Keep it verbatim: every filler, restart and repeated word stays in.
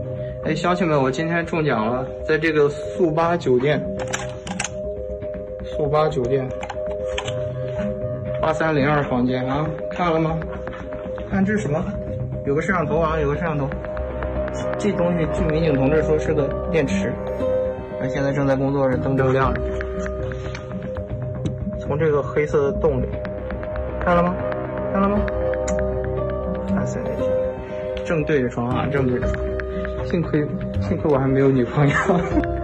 哎，乡亲们，我今天中奖了，在这个速八酒店，速八酒店八三零二房间啊，看了吗？看这是什么？有个摄像头啊，有个摄像头。这东西据民警同志说是个电池，那现在正在工作着，灯正亮着。从这个黑色的洞里，看了吗？看了吗？看三点正对着床啊，正对着床。幸亏幸亏我还没有女朋友。